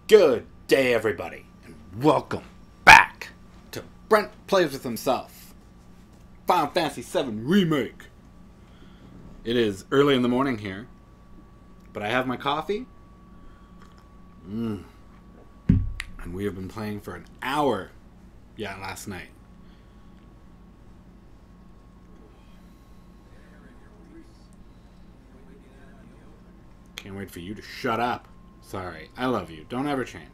Good day, everybody, and welcome back to Brent Plays With Himself. Final Fantasy VII Remake. It is early in the morning here, but I have my coffee. And we have been playing for an hour. Yeah, last night. Can't wait for you to shut up. Sorry, I love you. Don't ever change,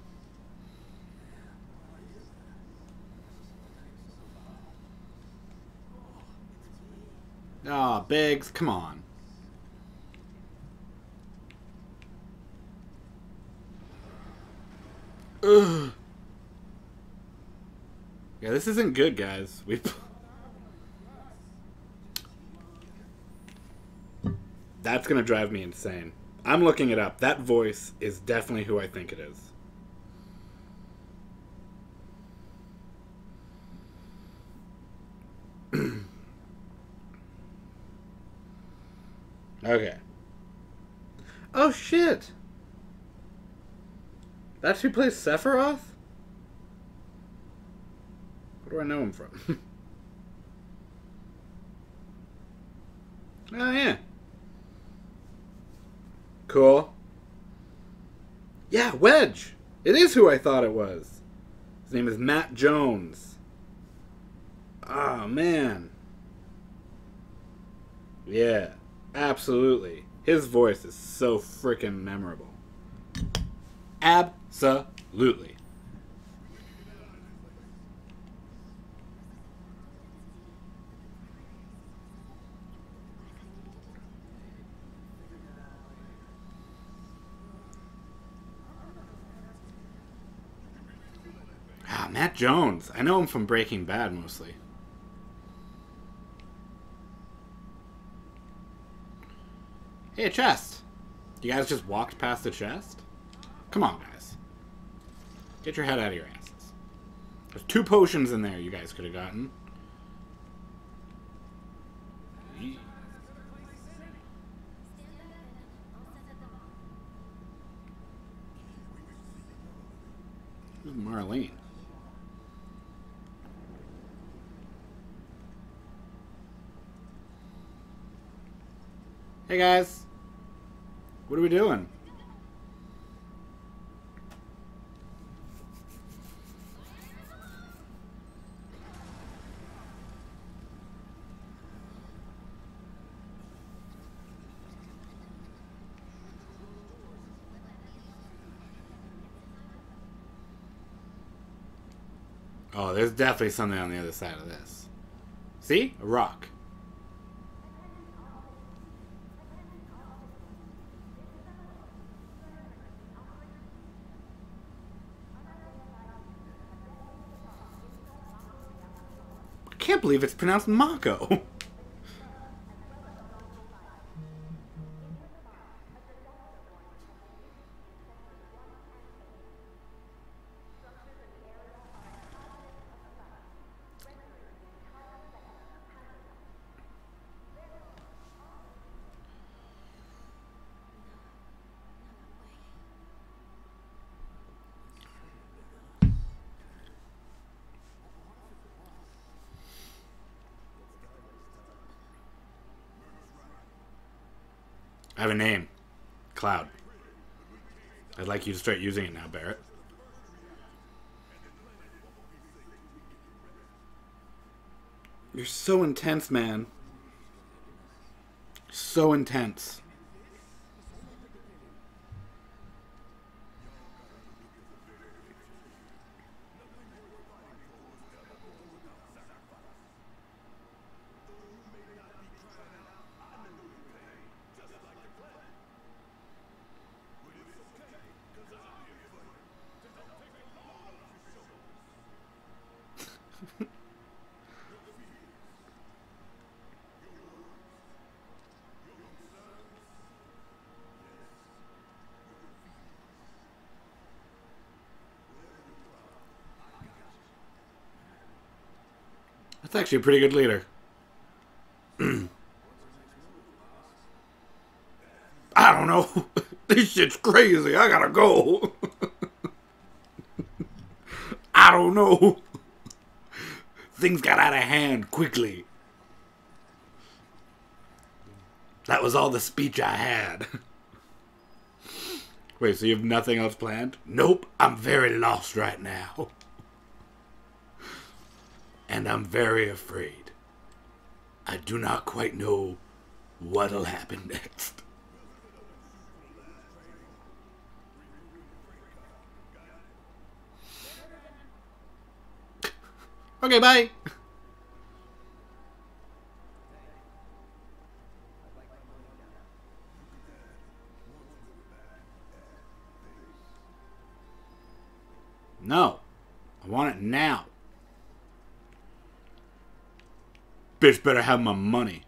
man. Aw, Biggs, come on. Ugh. Yeah, this isn't good, guys. That's gonna drive me insane. I'm looking it up. That voice is definitely who I think it is. Okay. Oh, shit! That's who plays Sephiroth? Where do I know him from? Oh, yeah. Cool. Yeah, Wedge! It is who I thought it was. His name is Matt Jones. Oh, man. Yeah, absolutely. His voice is so freaking memorable. Absolutely. Matt Jones. I know him from Breaking Bad, mostly. Hey, a chest. You guys just walked past the chest? Come on, guys. Get your head out of your asses. There's 2 potions in there you guys could have gotten. Who's Marlene? Hey guys, what are we doing? Oh, there's definitely something on the other side of this. See? A rock. I can't believe it's pronounced Mako. I have a name. Cloud. I'd like you to start using it now, Barrett. You're so intense, man. So intense. That's actually a pretty good leader. I don't know. This shit's crazy. I gotta go. I don't know. Things got out of hand quickly. That was all the speech I had. Wait, so you have nothing else planned? Nope, I'm very lost right now. And I'm very afraid. I do not quite know what'll happen next. Okay, bye. No. I want it now. Bitch better have my money.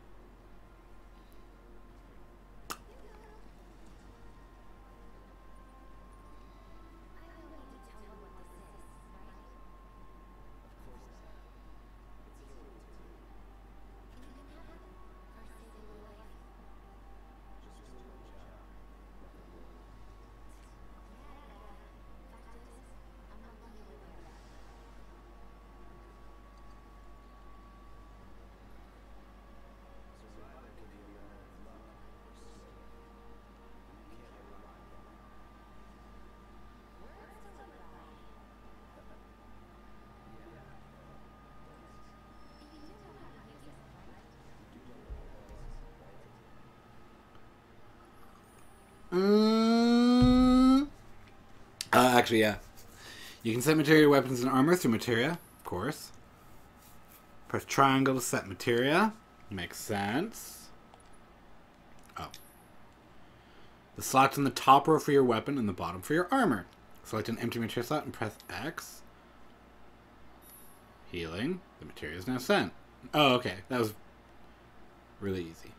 Actually, yeah. You can set materia weapons and armor through materia, of course. Press triangle to set materia. Makes sense. Oh. The slots in the top row for your weapon and the bottom for your armor. Select an empty materia slot and press X. Healing. The materia is now sent. Oh, okay. That was really easy.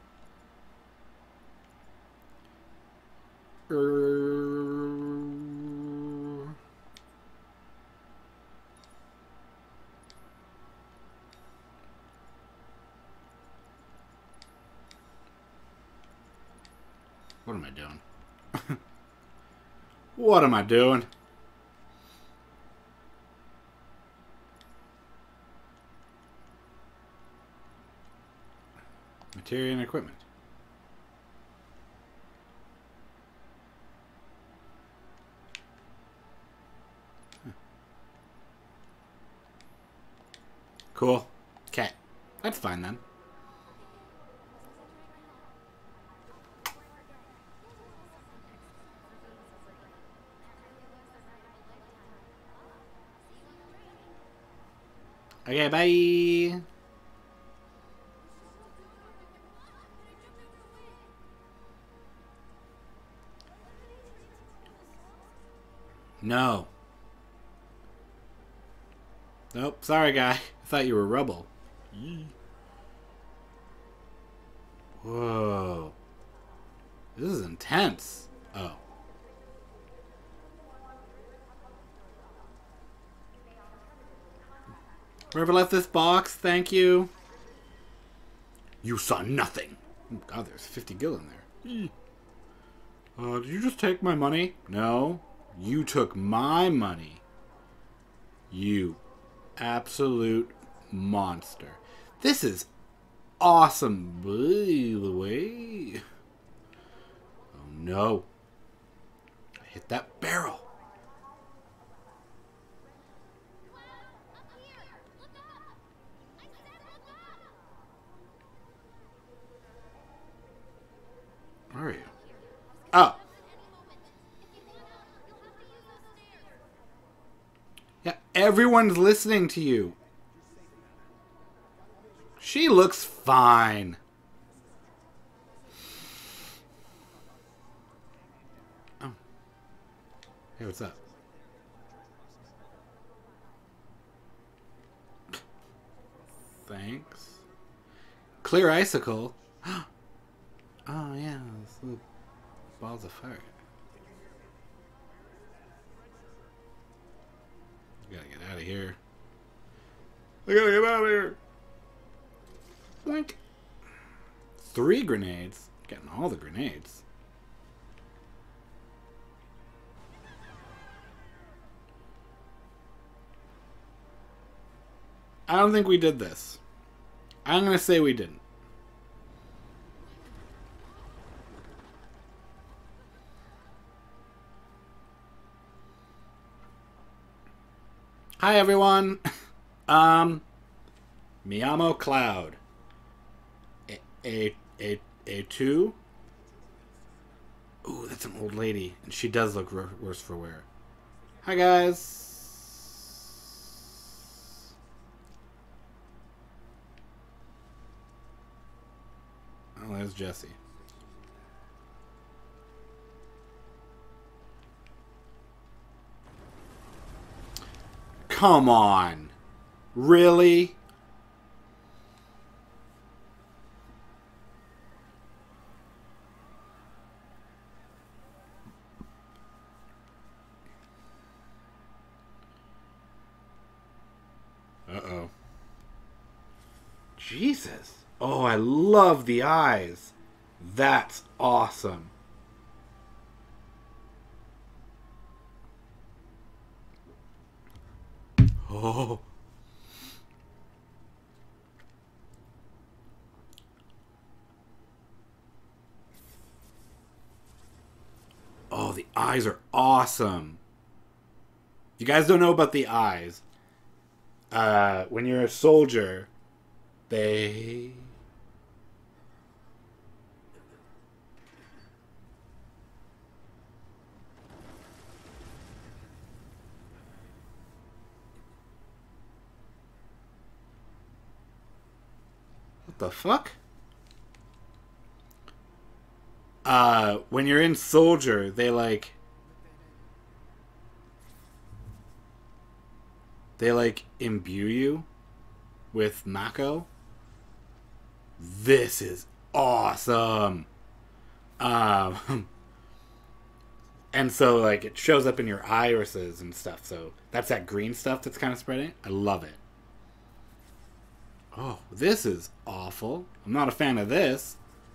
What am I doing? What am I doing? Materia and equipment. Cool. Okay. That's fine then. Okay, bye. No. Nope. Sorry, guy. I thought you were rubble. Whoa. This is intense. Oh. Whoever left this box, thank you. You saw nothing. Oh, God, there's 50 gil in there. Did you just take my money? No. You took my money. You absolute monster. This is awesome, by the way. Oh, no. I hit that barrel. Where are you? Oh. Yeah, everyone's listening to you. She looks fine. Oh. Hey, what's up? Thanks. Clear icicle. Oh, yeah. Those little balls of fire. I gotta get out of here. I gotta get out of here. Boink. 3 grenades. Getting all the grenades. I don't think we did this. I'm gonna say we didn't. Hi everyone. Miyamo Cloud. A two. Ooh, that's an old lady, and she does look worse for wear. Hi guys. Oh, there's Jesse. Come on. Really? Uh-oh. Jesus. Oh, I love the eyes. That's awesome. Oh. Oh, the eyes are awesome. If you guys don't know about the eyes, when you're a soldier, they... What the fuck? When you're in soldier, they imbue you with Mako. This is awesome. And so it shows up in your irises and stuff. So that's that green stuff that's kind of spreading. I love it. Oh, this is awful. I'm not a fan of this.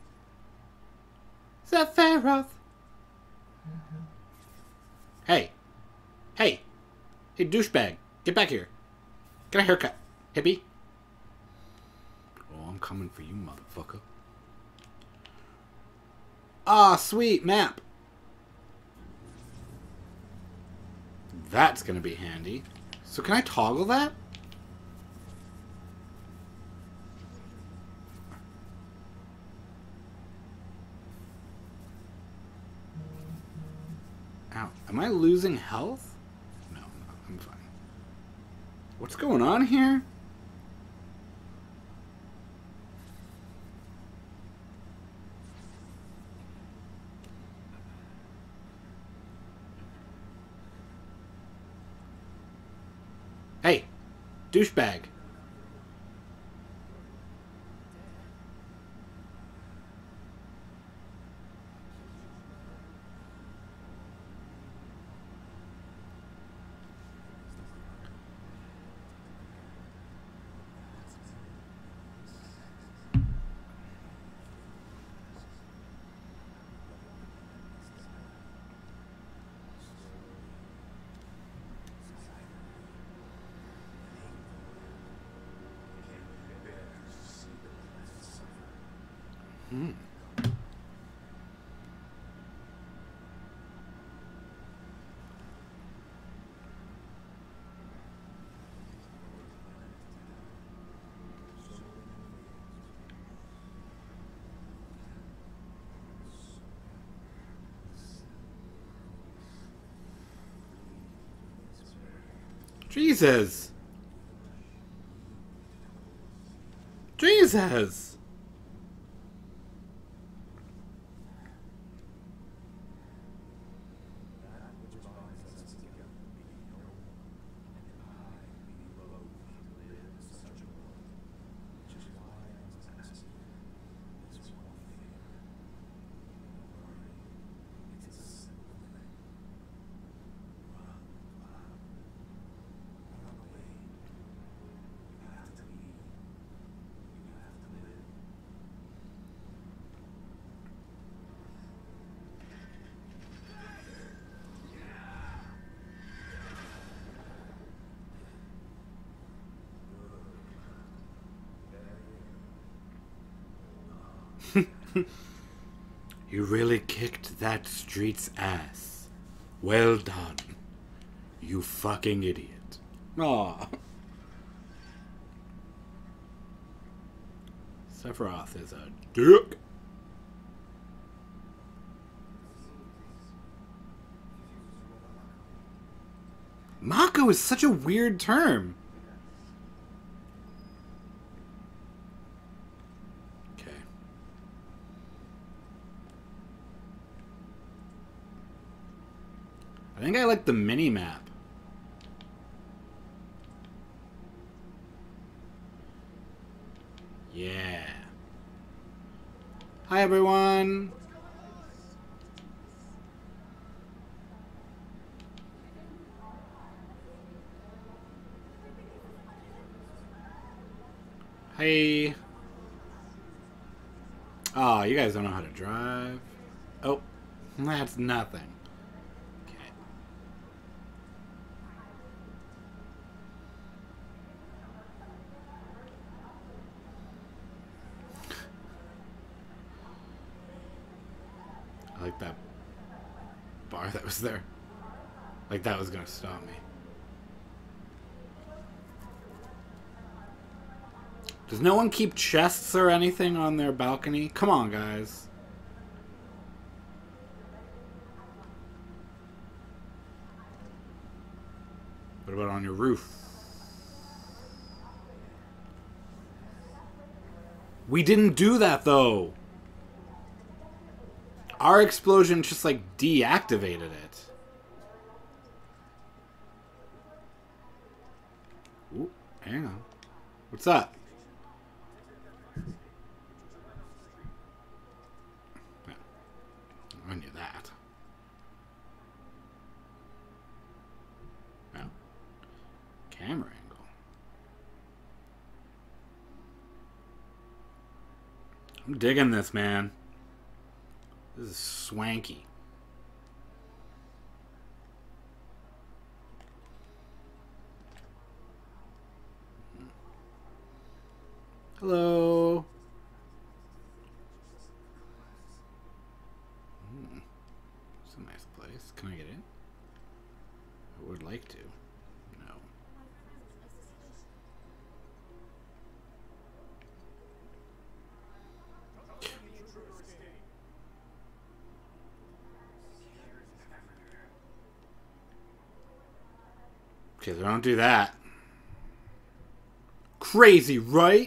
Is that Sephiroth? Hey. Hey. Hey, douchebag. Get back here. Get a haircut. Hippie. Oh, I'm coming for you, motherfucker. Ah, sweet map. That's gonna be handy. So can I toggle that? Ow. Am I losing health? No, I'm fine. What's going on here? Hey, douchebag. Jesus. Jesus. You really kicked that street's ass. Well done. You fucking idiot. Aw. Sephiroth is a dick. Mako is such a weird term. Okay. I think I like the mini map. Yeah. Hi, everyone. Hey. Oh, you guys don't know how to drive. Oh, that's nothing. Okay. I like that bar that was there. Like that was gonna stop me. Does no one keep chests or anything on their balcony? Come on, guys. What about on your roof? We didn't do that, though. Our explosion just, like, deactivated it. Ooh, hang on. What's up? I knew that. No. Camera angle. I'm digging this, man. This is swanky. Hello. It's a nice place. Can I get in? I would like to. No. Okay, so don't do that. Crazy, right?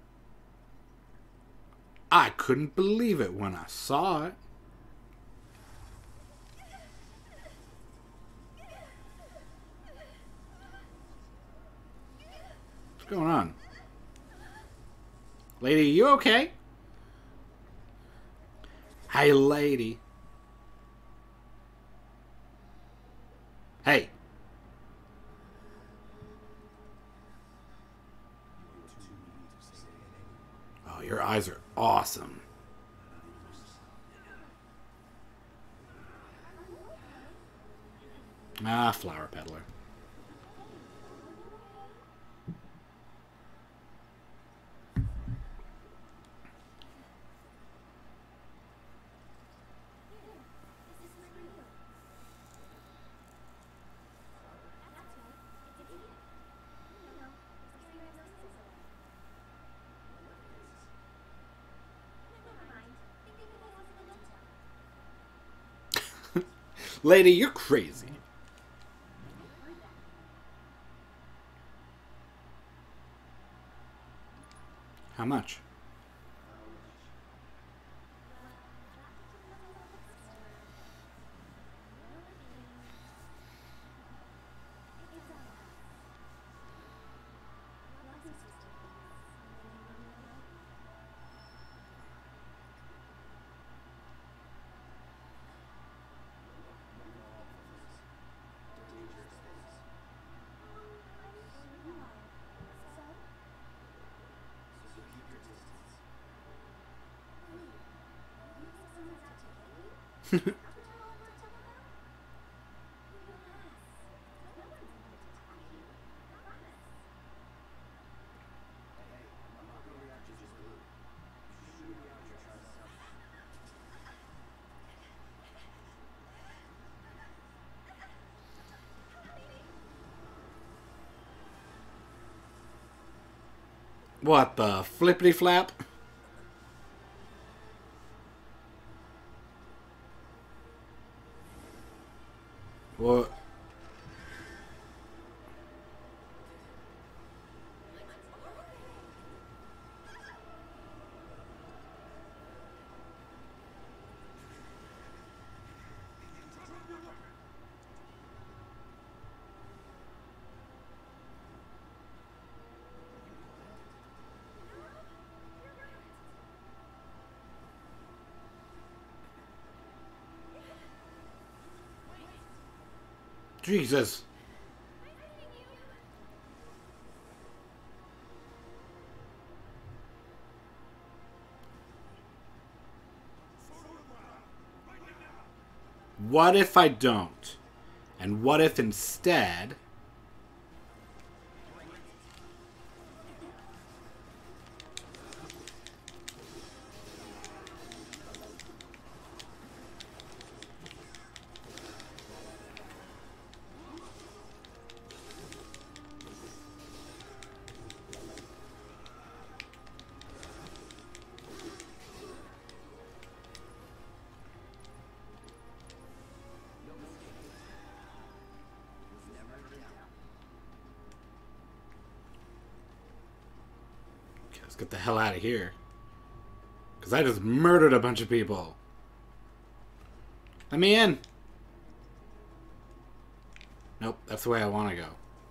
I couldn't believe it when I saw it. What's going on? Lady, you okay? Hey, lady. Hey. Oh, your eyes are awesome. Ah, flower peddler. Lady, you're crazy. How much? What the flippity flap? What? Jesus. What if I don't? And what if instead... Let's get the hell out of here. Because I just murdered a bunch of people. Let me in. Nope, that's the way I want to go.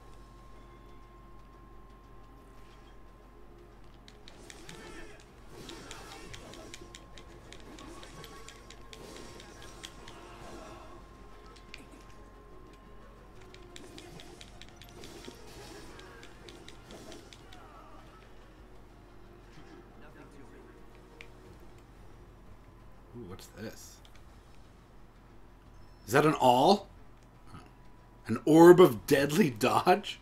Ooh, what's this? Is that an all? An orb of deadly dodge?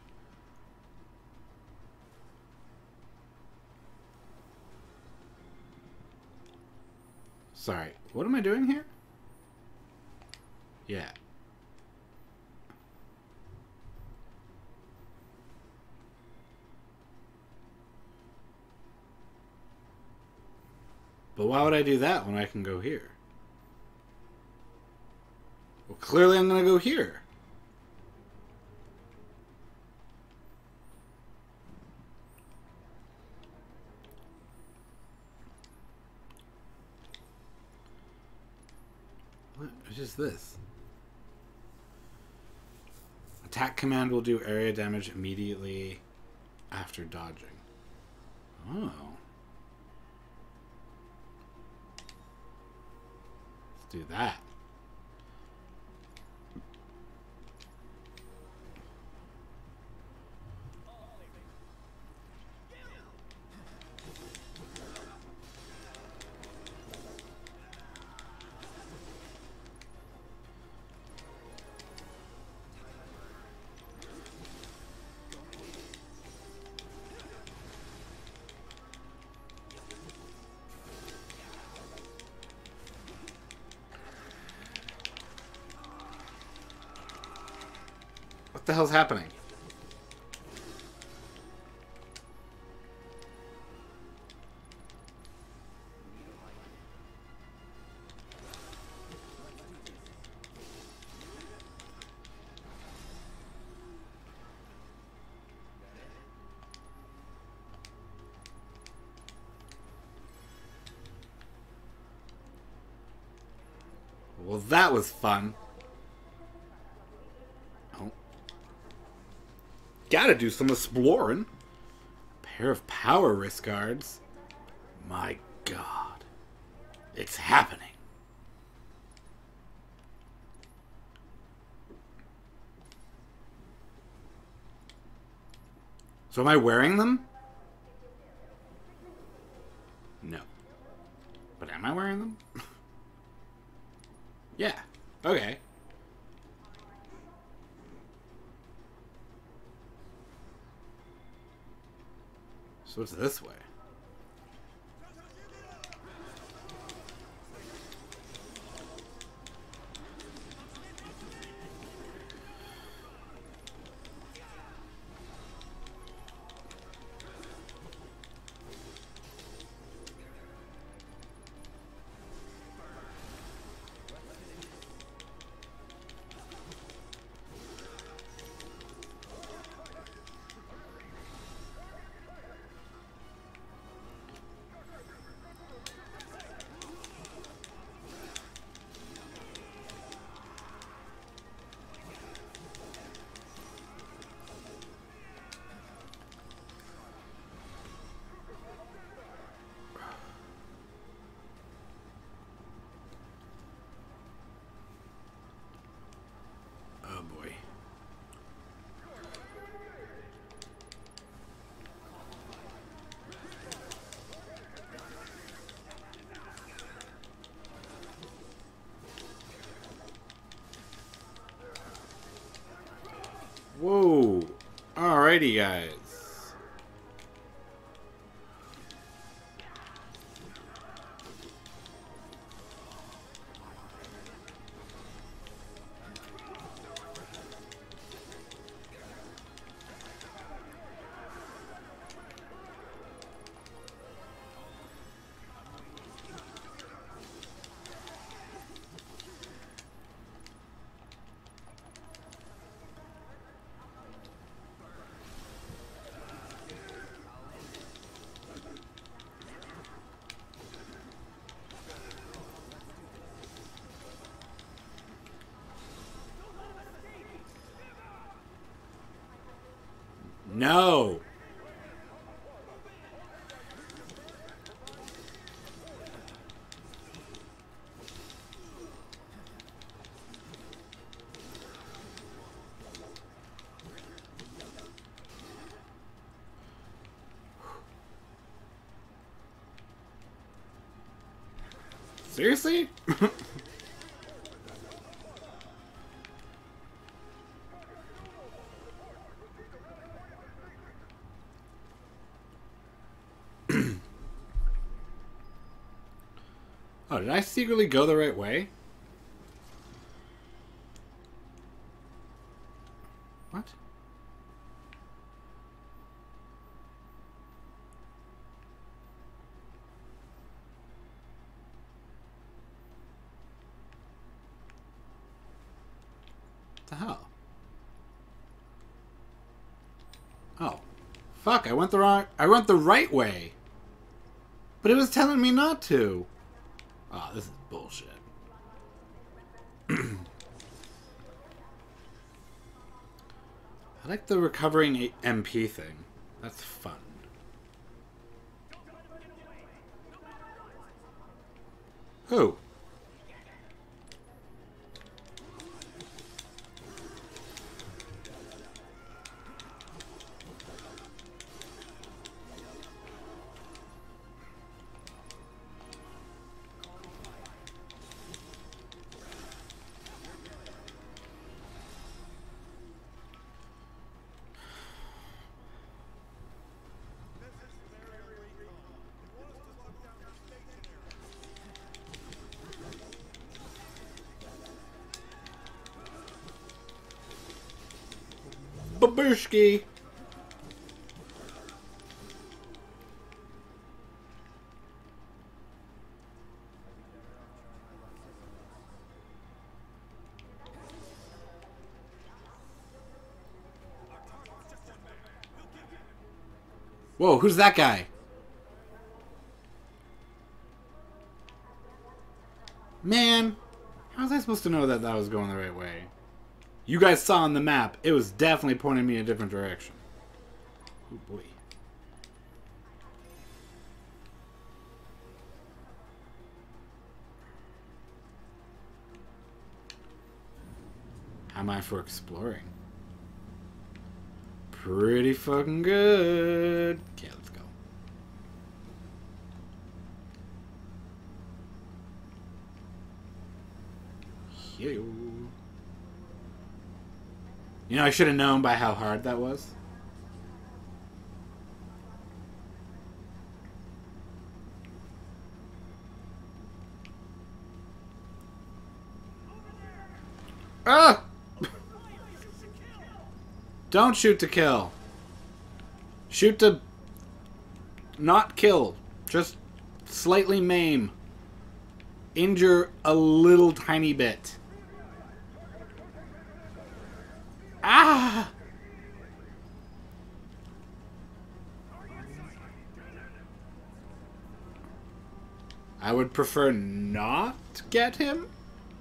Sorry, what am I doing here? Yeah. But why would I do that when I can go here? Well, clearly I'm going to go here. What is this? Attack command will do area damage immediately after dodging. Oh. Let's do that. What the hell's happening? Well, that was fun. Oh. Gotta do some exploring. Pair of power wrist guards. My God. It's happening. So am I wearing them? No. But am I wearing them? Yeah. Okay. So what's this way? Whoa. Alrighty, guys. No. Seriously? Oh, did I secretly go the right way? What? The hell? Oh. Fuck, I went the right way. But it was telling me not to. Oh, this is bullshit. I like the recovering MP thing. That's fun. Who? Babushki. Whoa, who's that guy? Man, how was I supposed to know that that was going the right way? You guys saw on the map, it was definitely pointing me in a different direction. Oh boy. How am I for exploring? Pretty fucking good. Okay, let's go. Yo. You know, I should have known by how hard that was. Ah! Don't shoot to kill. Shoot to not kill. Just slightly maim. Injure a little tiny bit. Ah! I would prefer not get him.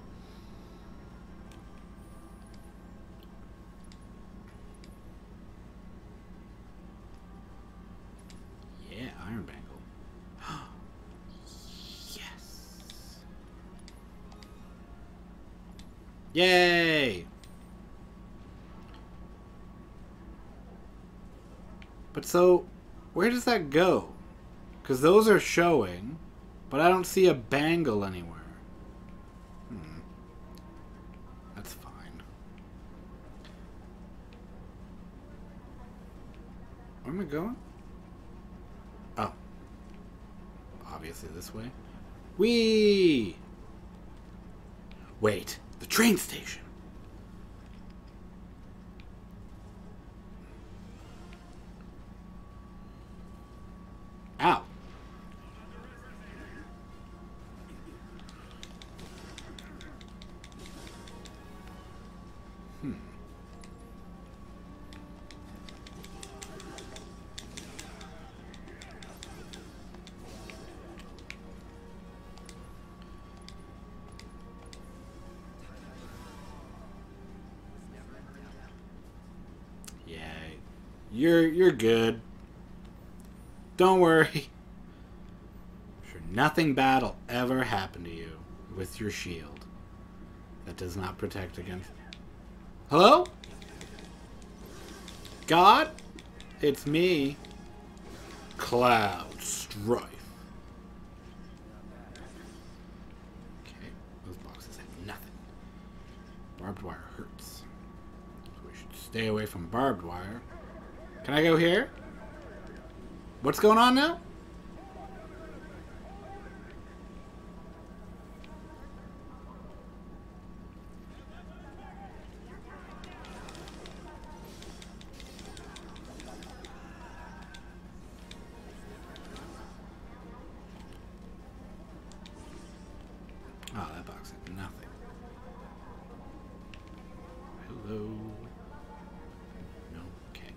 Yeah, Iron Bangle. Yes. Yay! But so, where does that go? Because those are showing, but I don't see a bangle anywhere. That's fine. Where am I going? Oh. Obviously this way. Whee! Wait, the train station. Ow. You're good. Don't worry. Sure, nothing bad will ever happen to you with your shield. That does not protect against... Hello? God? It's me. Cloud Strife. Okay, those boxes have nothing. Barbed wire hurts. So we should stay away from barbed wire. Can I go here? What's going on now? Oh, that box had nothing. Hello. No, okay.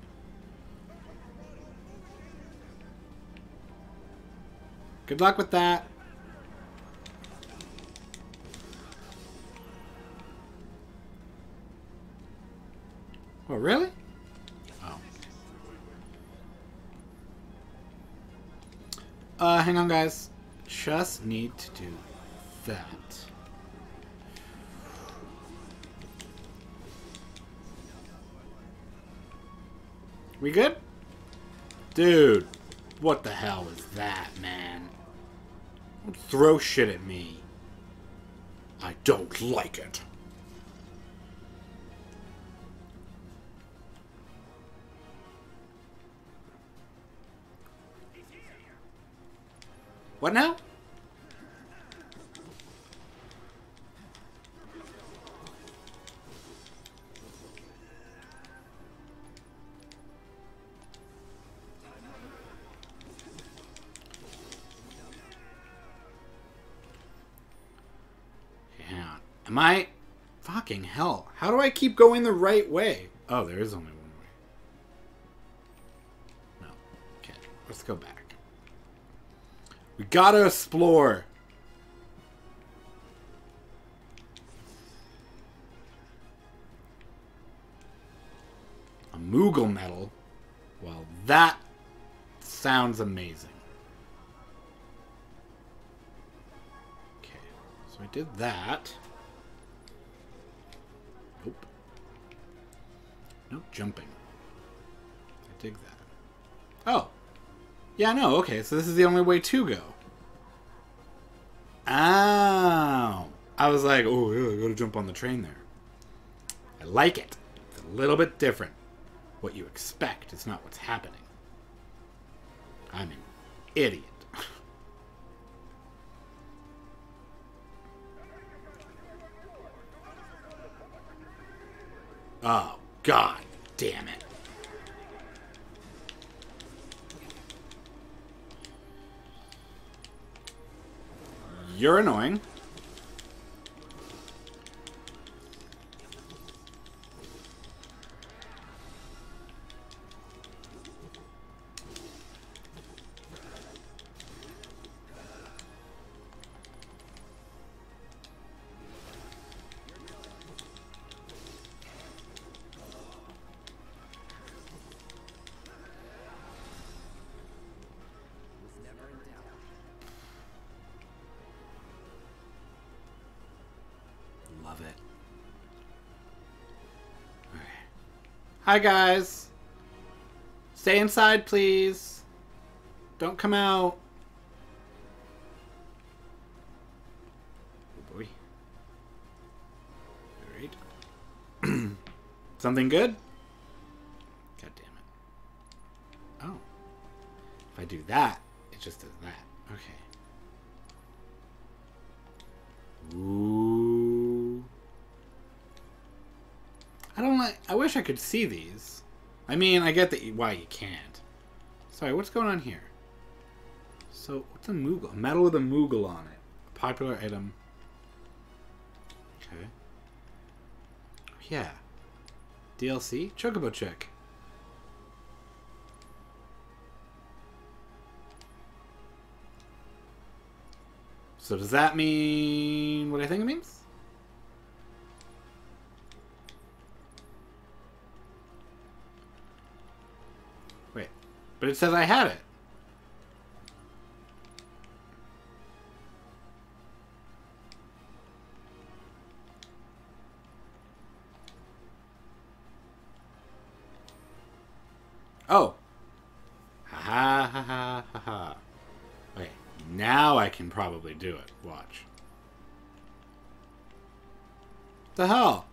Good luck with that. Oh, really? Oh. Hang on, guys. Just need to do that. We good? Dude, what the hell is that, man? Don't throw shit at me. I don't like it. What now? Yeah. Am I... Fucking hell. How do I keep going the right way? Oh, there is only one way. No. Okay. Let's go back. We gotta explore. A Moogle medal? Well, that sounds amazing. Okay, so I did that. Nope. No jumping. I dig that. Oh. Yeah, no, okay, so this is the only way to go. Oh. I was like, oh, yeah, I gotta jump on the train there. I like it. It's a little bit different. What you expect is not what's happening. I'm an idiot. Oh, God damn it. You're annoying. Love it. Okay. Hi, guys. Stay inside, please. Don't come out. Oh, boy. Alright. Something good? God damn it. If I do that, it just does that. Okay. Ooh. I wish I could see these. I mean, I get why you can't. Sorry, what's going on here? So, what's a Moogle? Metal with a Moogle on it. A popular item. Okay. Yeah. DLC? Chocobo check. So does that mean what I think it means? Wait. But it says I had it. Oh. Ha ha ha ha ha ha. Okay. Now I can probably do it. Watch. What the hell?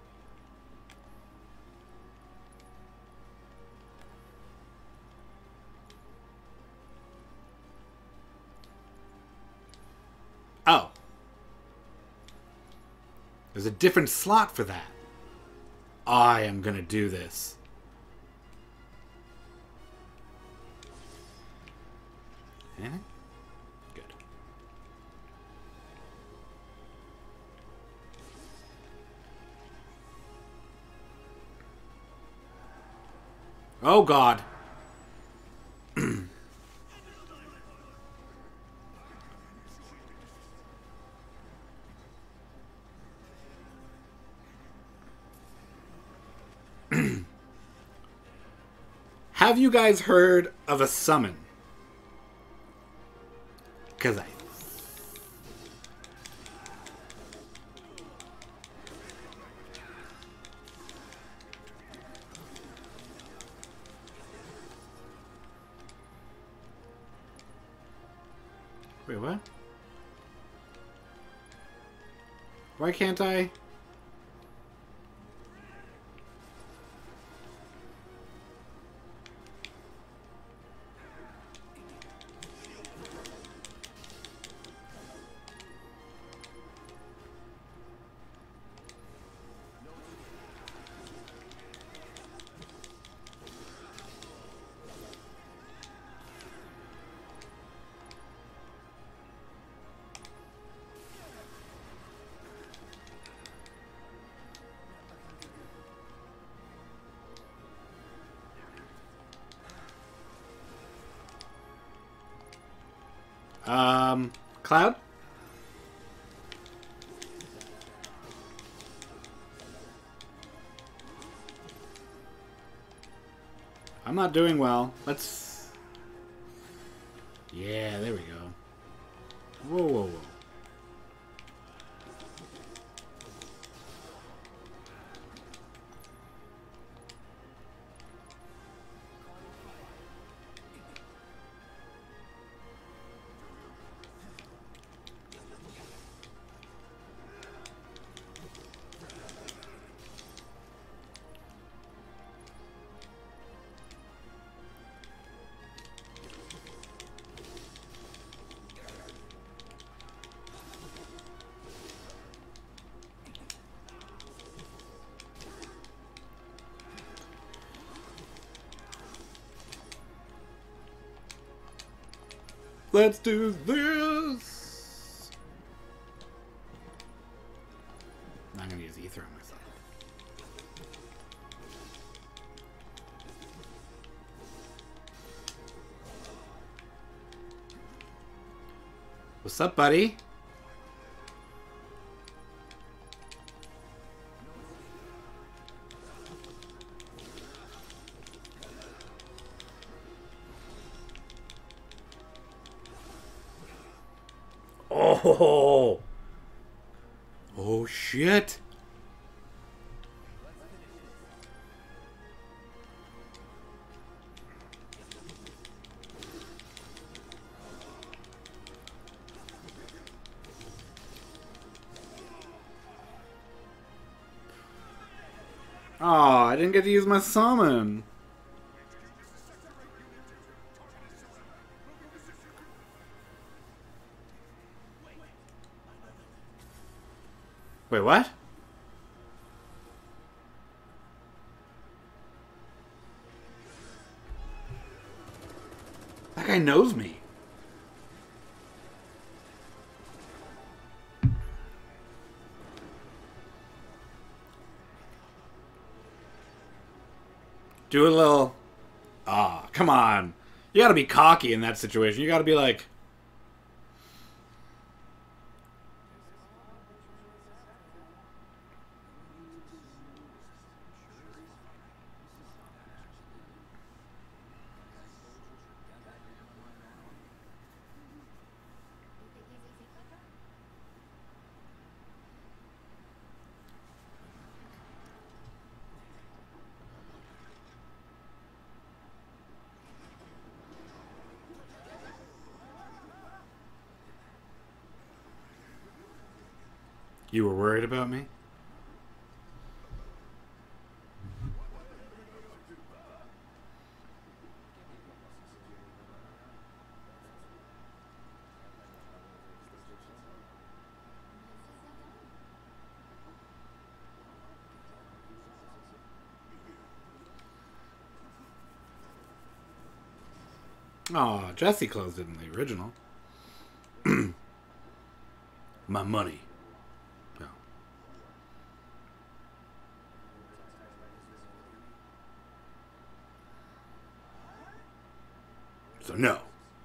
Oh. There's a different slot for that. I am gonna do this. Anything? Good. Oh God. Have you guys heard of a summon? Because I... Wait, what? Why can't I... Cloud? I'm not doing well. Let's... Yeah, there we go. Whoa, whoa, whoa. Let's do this! I'm gonna use ether on myself. What's up, buddy? Oh! Oh, shit! Oh, I didn't get to use my summon. Wait, what? That guy knows me. Do a little... Ah, come on. You gotta be cocky in that situation. You gotta be like... You were worried about me? Aw, Jesse closed it in the original. My money. No. So no.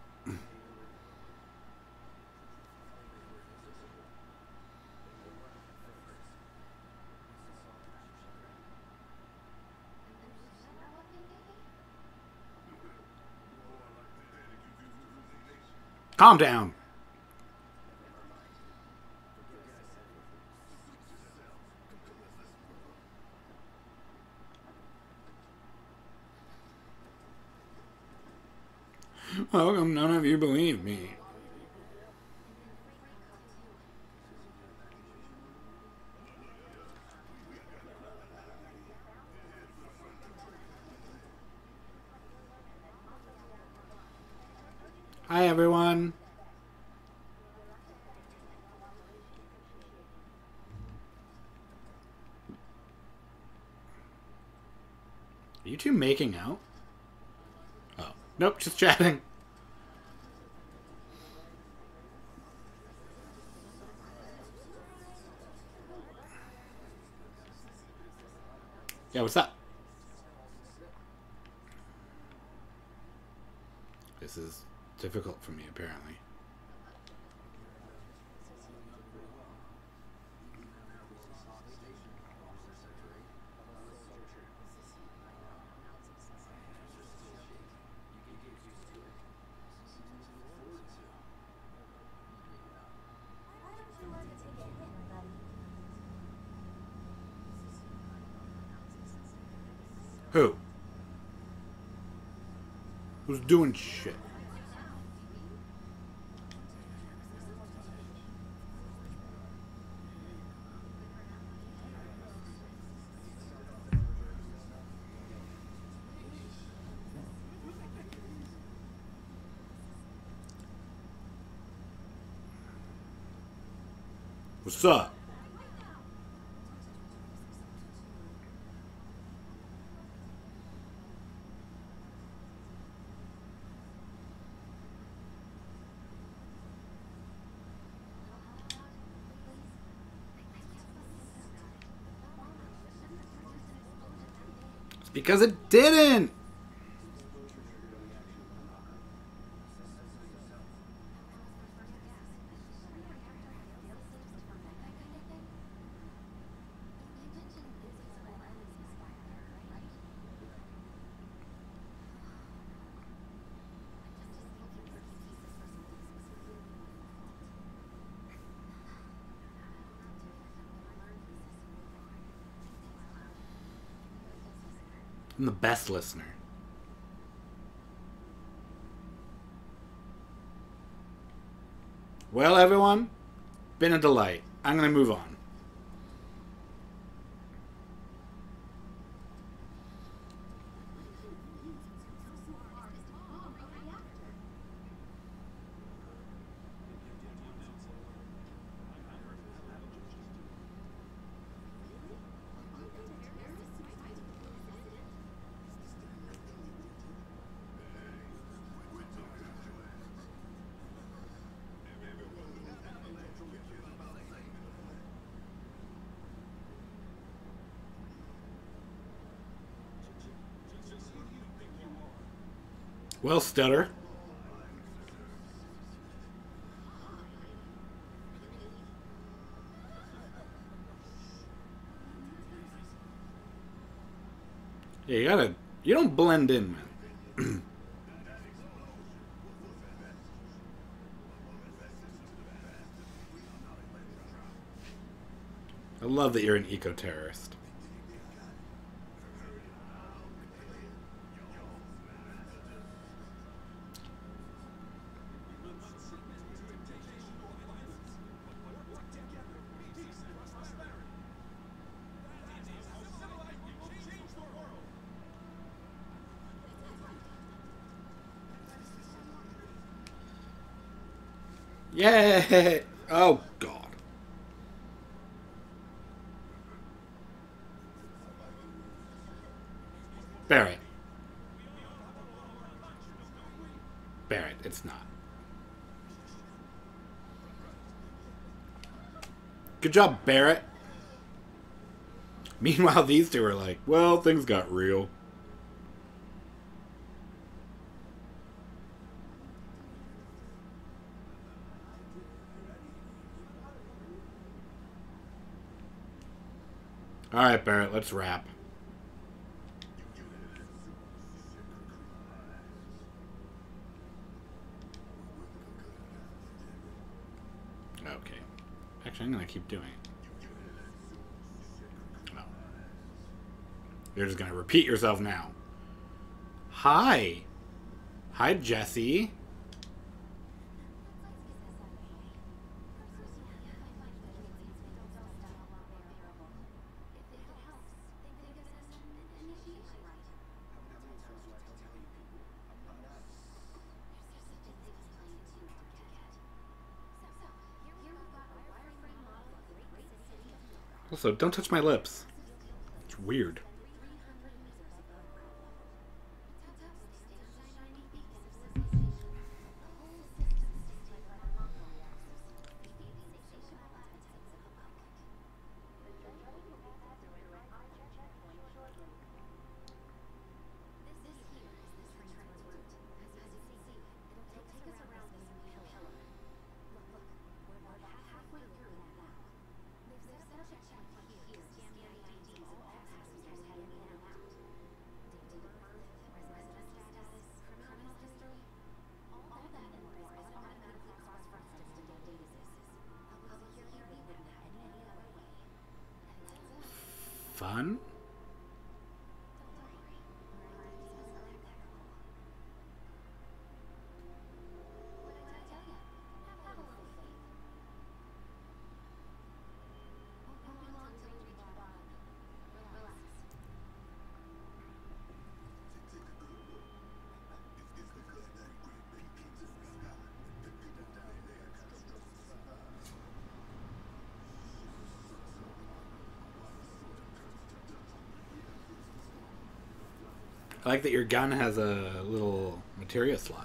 Calm down. How come none of you believe me? Hi, everyone. Are you two making out? Oh, nope, just chatting. Yeah, what's up? This is difficult for me, apparently. Who? Who's doing shit? What's up? It's because it didn't! I'm the best listener. Well, everyone, been a delight. I'm going to move on. Well, Stutter. Yeah, you don't blend in, man. I love that you're an eco-terrorist. Yay! Oh, God. Barrett. Barrett, it's not. Good job, Barrett. Meanwhile, these two are like, well, things got real. Alright, Barrett, let's wrap. Okay. Actually, I'm going to keep doing it. Oh. You're just going to repeat yourself now. Hi. Hi, Jesse. Also, don't touch my lips. It's weird. Fun? I like that your gun has a little materia slot.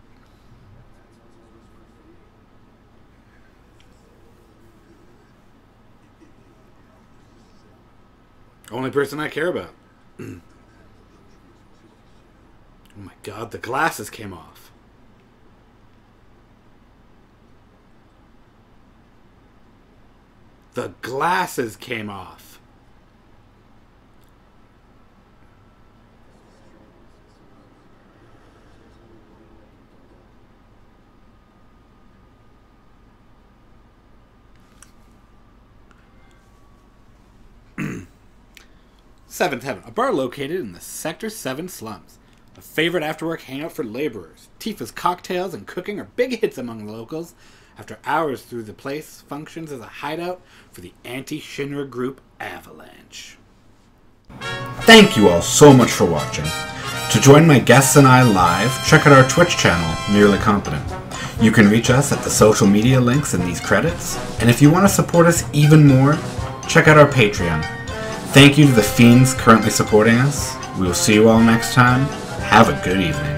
Only person I care about. Oh my god, the glasses came off. The glasses came off. Seventh Heaven, a bar located in the Sector 7 slums. A favorite after-work hangout for laborers. Tifa's cocktails and cooking are big hits among the locals. After hours through the place functions as a hideout for the anti-Shinra group Avalanche. Thank you all so much for watching. To join my guests and I live, check out our Twitch channel, NearlyCompetent. You can reach us at the social media links in these credits, and if you want to support us even more, check out our Patreon. Thank you to the fiends currently supporting us. We will see you all next time. Have a good evening.